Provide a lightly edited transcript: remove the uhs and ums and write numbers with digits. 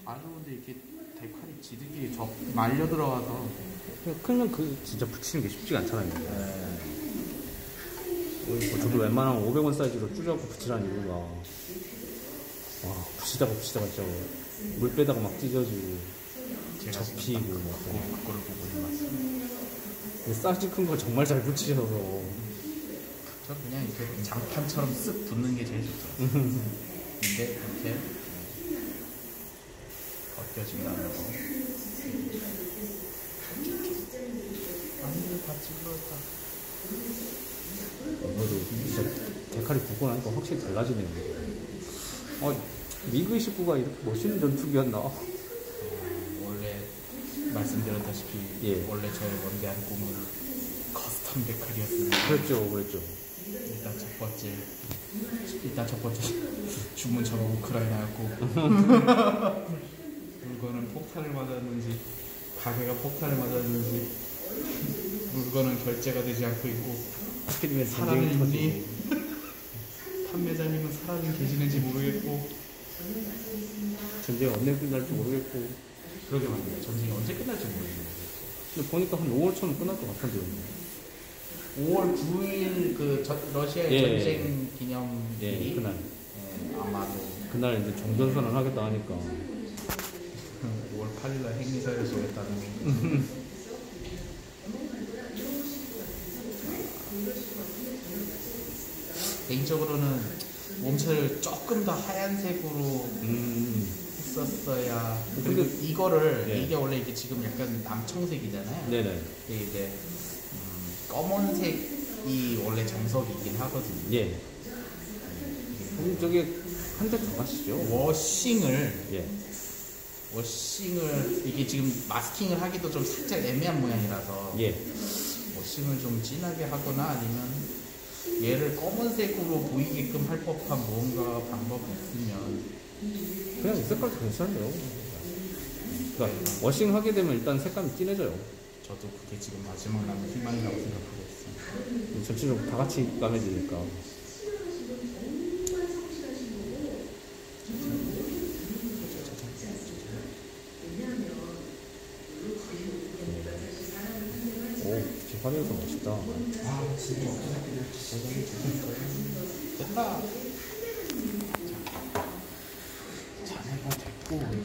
다 좋은데 이렇게 데칼이 지들끼리 말려 들어와서 그냥 그 진짜 붙이는 게 쉽지가 않잖아요. 저도 웬만하면 500원 사이즈로 줄여갖고 붙이라는 이유가 와 붙이다가 진짜 물 빼다가 막 찢어지고 접히고 뭐 그거를 보고 있는 맞습니다. 사이즈 큰 거 정말 잘 붙이셔서 저 그냥 이렇게 장판처럼 쓱 붙는 게 제일 좋죠. 근데 이렇게 벗겨진다는 거. 아무리 다 찌그러졌다. 이거도 진짜 데칼이 붙고 나니까 확실히 달라지네요. 미그 29가 이렇게 멋있는 전투기였나? 원래 말씀드렸다시피 예. 원래 저의 원대한 꿈은 커스텀 데칼이었습니다. 그랬죠. 일단 첫 번째 주문처가 우크라이나였고 물건은 폭탄을 맞았는지 가게가 폭탄을 맞았는지 물건은 결제가 되지 않고 있고 하필이면 사람이 판매자님은 사람이 계시는지 모르겠고 전쟁이 언제 끝날지 모르겠고 그러게 말이에요. 전쟁이 언제 끝날지 모르겠는데 근데 보니까 한 5월쯤은 끝날 것 같은데요. 5월 9일 그 러시아의 전쟁 기념일이 그날 아마도 그날 이제 종전선언 하겠다 하니까 5월 8일날 핵미사일을 쏘겠다는 개인적으로는 몸체를 조금 더 하얀색으로 했었어야. 그리고 이거를 이게 원래 이게 지금 약간 남청색이잖아요. 네네. 이게 검은색이 원래 정석이긴 하거든요. 예. 그럼 저기 한 대 더 가시죠. 워싱을 이게 지금 마스킹을 하기도 좀 살짝 애매한 모양이라서 워싱을 좀 진하게 하거나 아니면 얘를 검은색으로 보이게끔 할 법한 뭔가 방법이 있으면 그냥 이 색깔도 괜찮네요. 그러니까 워싱 하게 되면 일단 색감이 진해져요. 저도 그게 지금 마지막 남은 희망이라고 생각하고 있습니다. 전체적으로 다 같이 까매지니까. 오, 화면에서 멋있다. 아, 진짜 됐다. 자네가 됐고